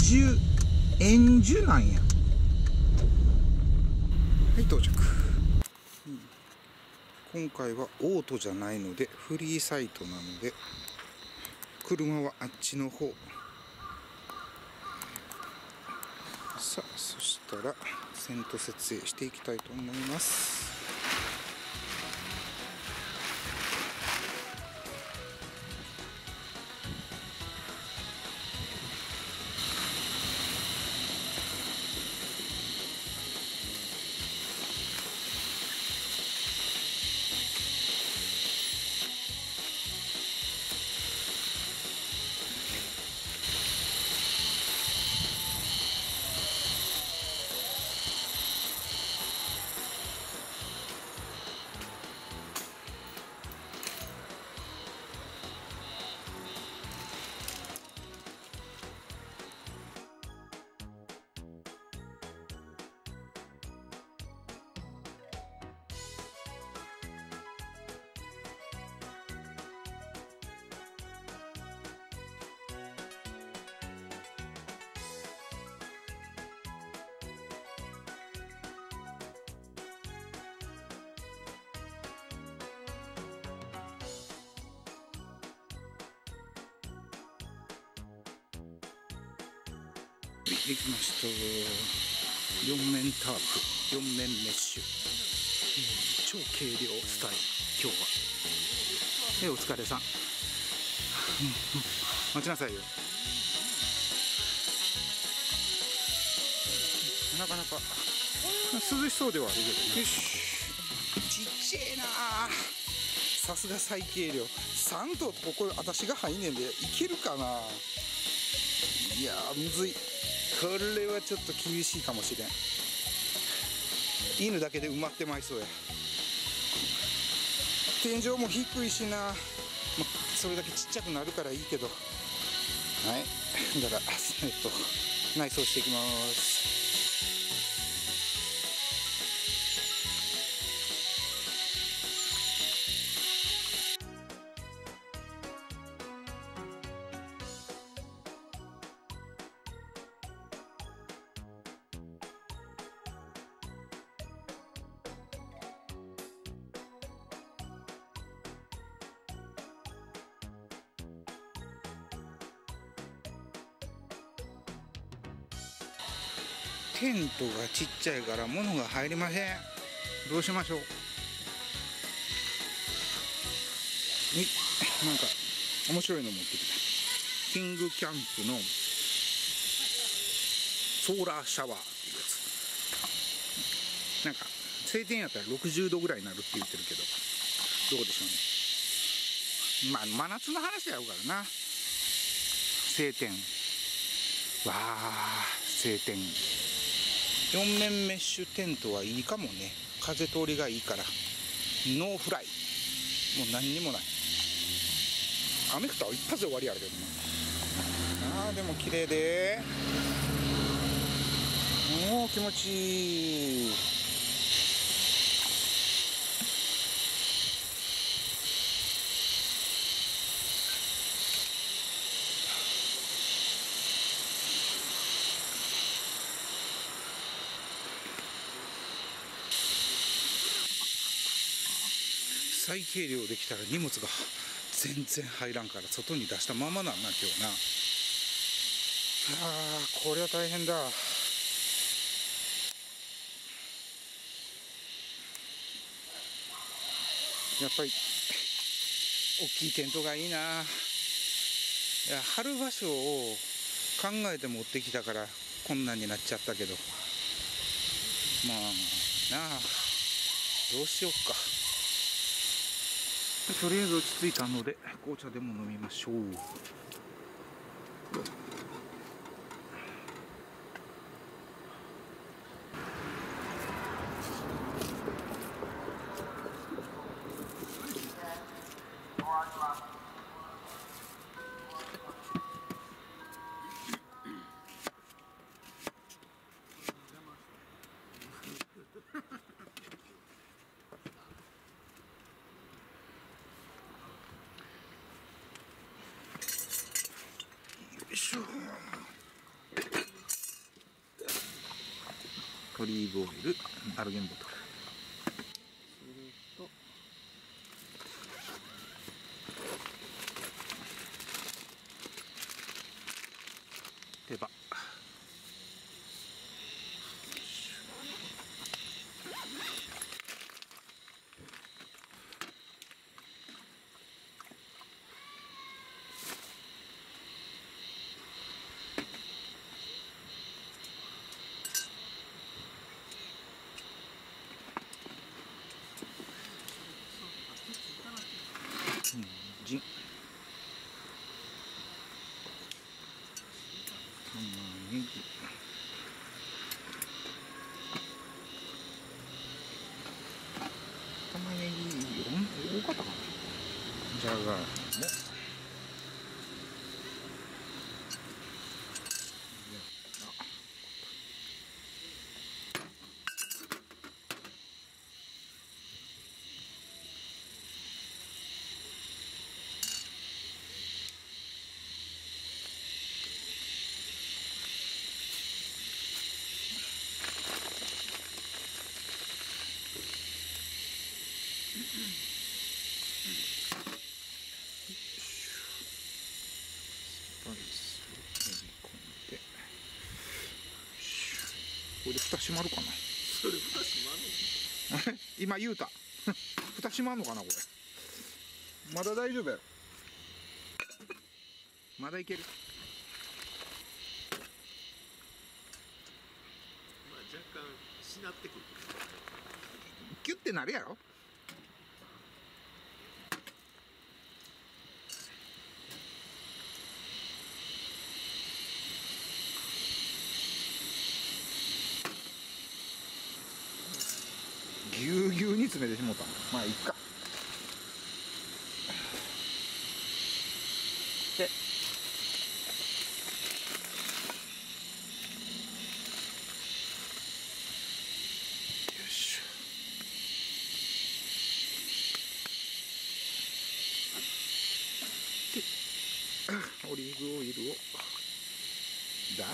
円樹なんや。はい、到着。今回はオートじゃないのでフリーサイトなので、車はあっちの方。さあ、そしたらセント設営していきたいと思います。できました。4面タープ、4面メッシュ、超軽量スタイル。今日はお疲れさん。待ちなさいよ。なかなか涼しそうではあるけどね。よし、ちっちゃいな。さすが最軽量。3頭とここ私が入んねんでいけるかな。いやー、むずい。これはちょっと厳しいかもしれん。犬だけで埋まってまいそうや。天井も低いしな、それだけちっちゃくなるからいいけど。はい、だから内装していきます。テントがちっちゃいから物が入りません。どうしましょう。なんか面白いの持ってきた。キングキャンプのソーラーシャワーっていうやつ。なんか晴天やったら60度ぐらいになるって言ってるけど、どうでしょうね。真夏の話やるからな。晴天、わあ晴天。4面メッシュテントはいいかもね。風通りがいいから。ノーフライ、もう何にもない。雨降ったら一発で終わりやるけどね。あーでも綺麗で、もう気持ちいい。最軽量できたら荷物が全然入らんから外に出したままなんな今日な。これは大変だ。やっぱり大きいテントがいいな。いや、貼る場所を考えて持ってきたからこんなんになっちゃったけど、まあなあ、どうしよっか。とりあえず落ち着いたので紅茶でも飲みましょう。よいしょ。 オリーブオイル、アルゲンボトル。それと手羽。人玉ねぎ、玉ねぎ多かったかな。じゃがいも、スパイスを練り込んで、これで蓋閉まるかな。 それ蓋閉まるの？ 今言うた蓋閉まんのかなこれ。まだ大丈夫やろ。まだいける。 まあ若干しなってくる。 キュッてなるやろ。ぎゅうぎゅうに詰めてしもうた。まあいっか。でよいしょ。でオリーブオイルをダー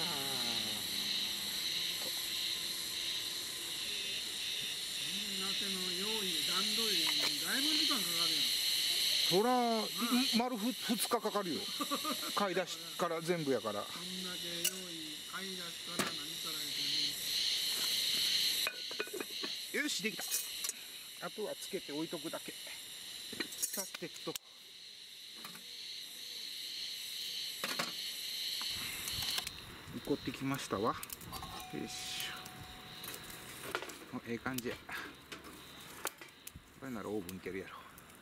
鍋の用意段取りにだいぶ時間かかるやん。 そら、丸2日かかるよ。買い出しから全部やから。 こんだけ用意買い出しから何からよし、できた。あとはつけて置いとくだけ。さてと。煮こってきましたわ。よいしょ。ええ感じや。これならオーブンいけるやろ。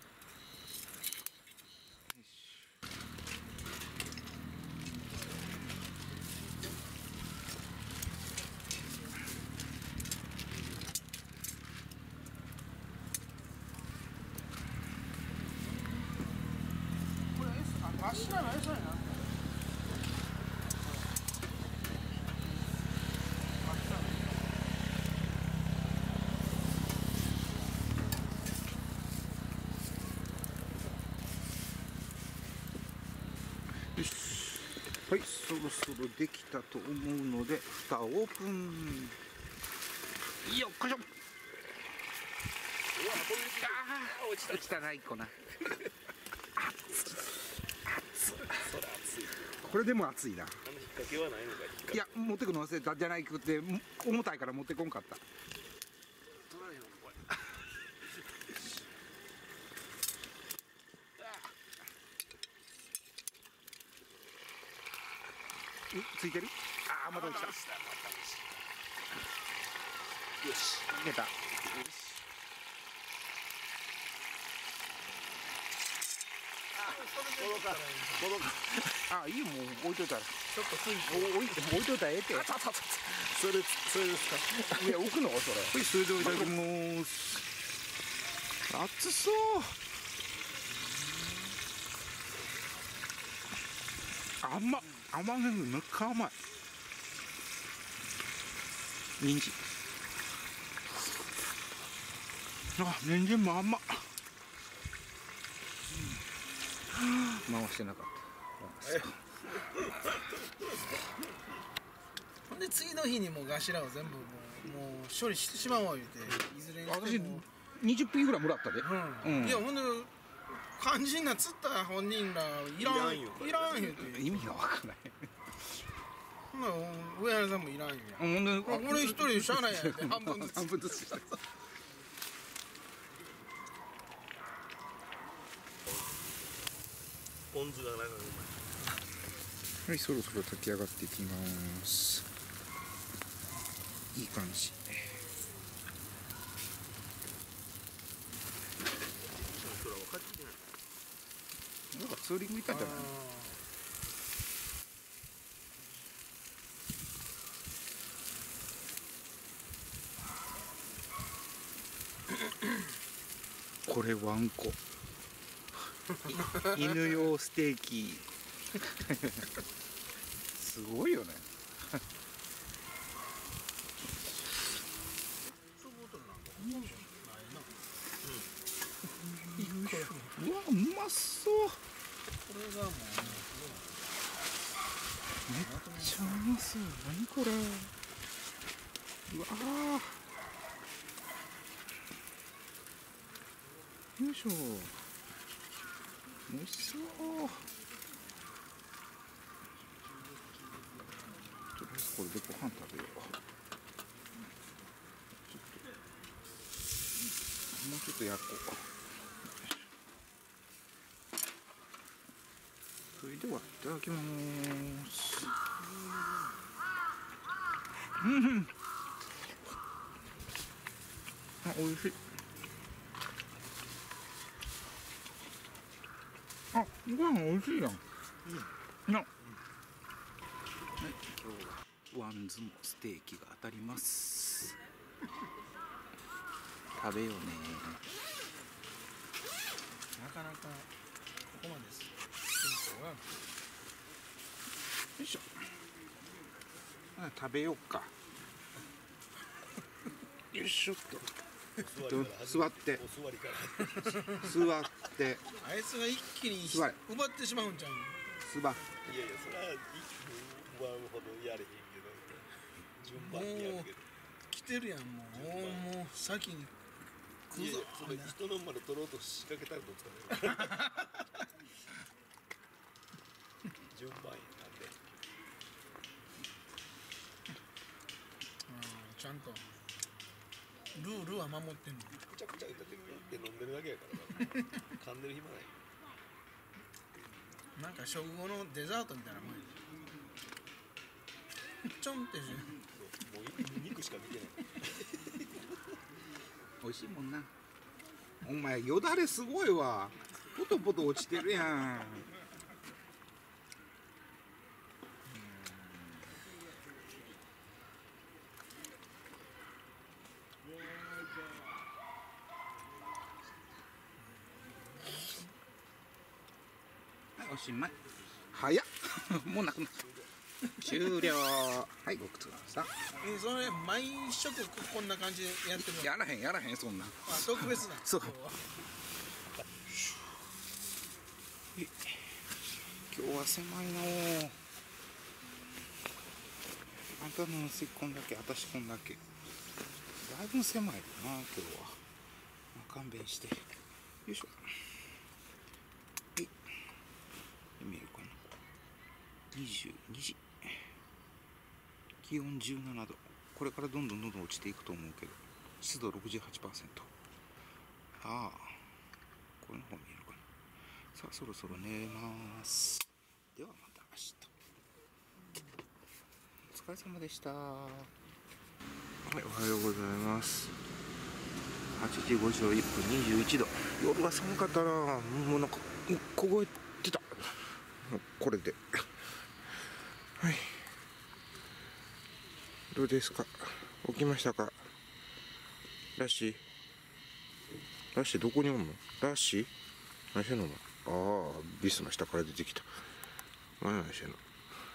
これ足がないそうやな。 よし。はい、そろそろできたと思うので、蓋をオープン。よっこいしょ。落ちたな、1個な。これでも熱いな。 引っ掛けはないのか。 いや、持ってくの忘れたじゃないくて、重たいから持ってこんかった。 取られへんのこれ。 ついてる？ああ、また落ちた。 よし。 出た。 届か。 ああ、いいよ、もう置いといたら。 ちょっとつい置いといたらええって。 それですか。 いや、置くのそれ。はい、それではいただきます。熱そう。甘っ。甘めめっちゃ甘い。人参。あ、人参も甘っ。回してなかった。 で次の日にもうガシラを全部もう処理してしまおう言うて、いずれにしても 20匹ぐらいもらったで。 いやほんで肝心な釣った本人らいらん言うて、 意味がわからない。 ほんなら上原さんもいらんよ、 ほんで俺一人しゃあないやんって半分ずつ半分ずつした。 ポン酢がなんかうまい。 はい、そろそろ炊き上がっていきます。いい感じ。 それは分かってない。 なんかツーリング行ったんじゃない？これワンコ。犬用ステーキ。すごいよね。うわ、うまそう。 これがもうめっちゃうまそう。何これ。うわー。よいしょ。美味しそう。とりあえずこれでご飯食べよう。もうちょっと焼こう。それではいただきます。あ、美味しい。あ、ご飯美味しいやん。な。はい、今日はワンズもステーキが当たります。食べようね。 なかなかここまで進行がよいしょ。食べようか。よいしょっと。座って。 お座りから。 座ってあいつが一気に座れ奪ってしまうんちゃうの。 座って。 いやいや、それは一分奪うほどやれへんけど、順番にやるけど。 来てるやんもう先に来るぞいやいや、それ人の丸取ろうと仕掛けたらどうですかね。順番やなんで。 ちゃんとルールは守ってんの。 くちゃくちゃ歌って飲んでるだけやから噛んでる暇ない。 なんか食後のデザートみたいなもんや。ちょんってしもう肉しか見てない。 美味しいもんな。お前よだれすごいわ。ポトポト落ちてるやん。はい、おしまい。早っ。もうなくなった。終了。はい、ご苦労さん。 それ毎食こんな感じでやってるの。 やらへんそんな。 あ、特別だ。 そう。今日は狭いの。あんたの吸い込んだけ、私こんだけ。だいぶ狭いな、今日は。勘弁して。よいしょ。はい。見えるかな。22時。気温17度。これからどんどん落ちていくと思うけど、湿度 68%。ああ、これの方見えるかな。さあ、そろそろ寝ます。ではまた明日。お疲れ様でした。はい、おはようございます。8時51分、21度。夜は寒かったな。もうなんか凍えてた。これで。はい。どうですか。起きましたか。ラッシーどこにおんの。ラッシー何してんの。ああ、ビスの下から出てきた。何してんの。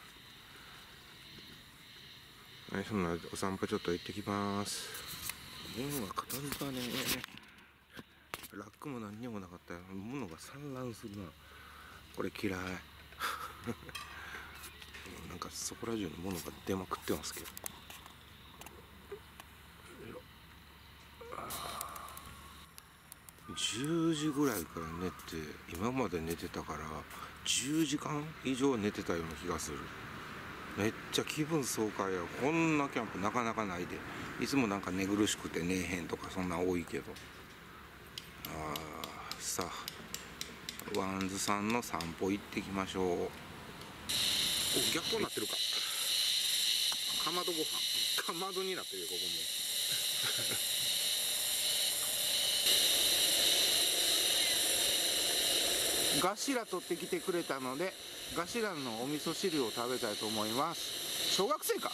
そんなお散歩ちょっと行ってきます。門が片付かねえ。ラックも何にもなかったよ。物が散乱するな。これ嫌い。 なんかそこら中に物が出まくってますけど。10時ぐらいから寝て、今まで寝てたから10時間以上寝てたような気がする。めっちゃ気分爽快や。こんなキャンプなかなかないで。いつもなんか寝苦しくて寝えへんとかそんな多いけど、さあワンズさんの散歩行ってきましょう。 お、逆光になってるか。かまどご飯、かまどになってるよここも。ガシラ取ってきてくれたので、ガシラのお味噌汁を食べたいと思います。小学生か。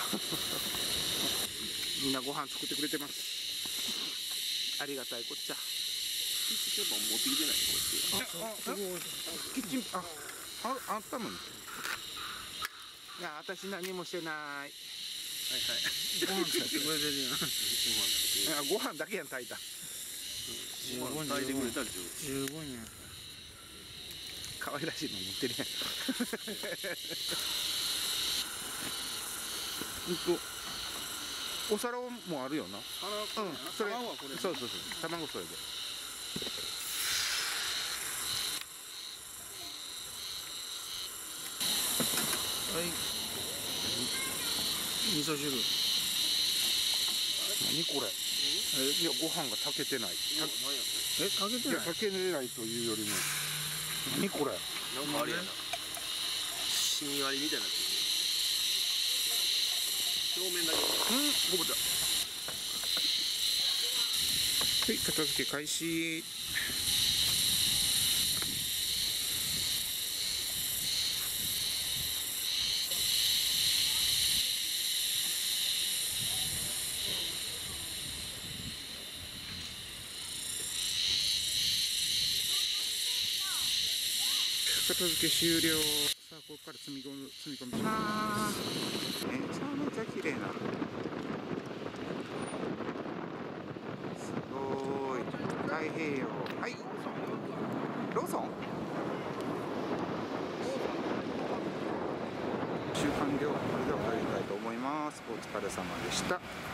みんなご飯作ってくれてます。ありがたいこっちゃ。 キッチンペーパー持ってきてないの？こキッチン、あったのに。いや、私何もしてない。 はいはいご飯作ってくれてるやん。 ご飯だけやん炊いた。 十分炊いてくれたり十分やん。 可愛らしいの持ってるやん。お皿もあるよな。うん、それ。 卵はこれ。 そうそうそう。卵それで。 はい。味噌汁。 何これ。いや、ご飯が炊けてない。 かけていや、 ない。 炊けないというよりも。何これ。 なんかあれやな、しみ割りみたいになってる。表面だけ。 ごめんなさい。はい、片付け開始。片付け終了。さあ、ここから積み込みします。めちゃめちゃ綺麗な。すごい。太平洋。はい。ローソン。週完了。それでは帰りたいと思います。お疲れ様でした。